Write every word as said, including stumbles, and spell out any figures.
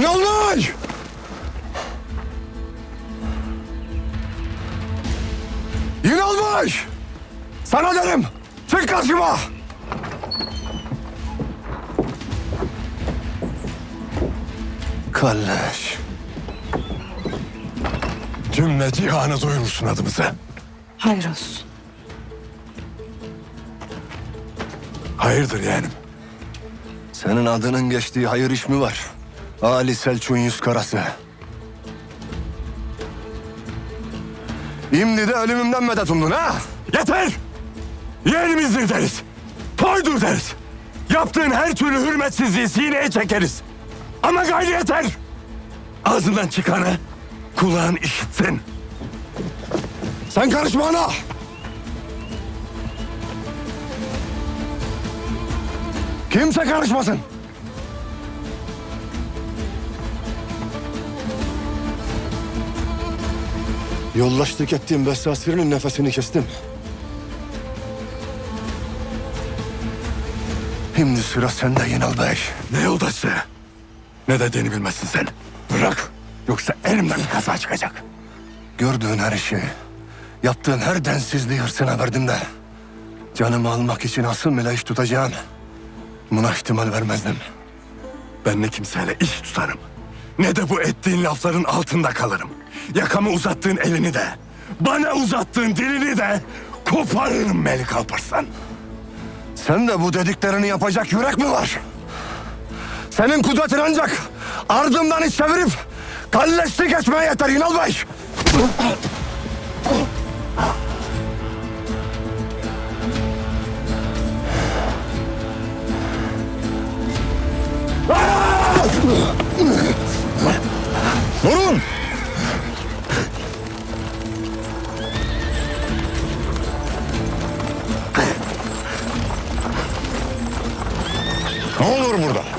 Ünal! Ünal Bey! Sana derim! Çık karşıma! Kalleş. Cümle cihanı duyurursun adımızı. Hayır olsun. Hayırdır yeğenim? Senin adının geçtiği hayır iş mi var? Ali Selçuk'un yüz karası. Şimdi de ölümümden medet umdun ha? Yeter! Yeğenimizdir deriz. Toydur deriz. Yaptığın her türlü hürmetsizliği sineye çekeriz. Ama gayrı yeter! Ağzından çıkanı kulağın işitsin. Sen karışma ana! Kimse karışmasın. Yoldaşlık ettiğim Bessasir'in nefesini kestim. Şimdi sıra sende Ünal Bey. Ne yoldaşı? Ne dediğini bilmezsin sen. Bırak. Yoksa elimden bir kaza çıkacak. Gördüğün her işi, yaptığın her densizliği hırsına verdim de... ...canımı almak için asıl bile iş tutacağım. Buna ihtimal vermezdim. Ben ne kimseyle iş tutarım, ne de bu ettiğin lafların altında kalırım. Yakamı uzattığın elini de, bana uzattığın dilini de koparırım Melik Alparslan. Sen de bu dediklerini yapacak yürek mi var? Senin kudretin ancak ardımdan iç çevirip kalleşlik etmeye yeter Ünal Bey. Durun! Ne olur burada?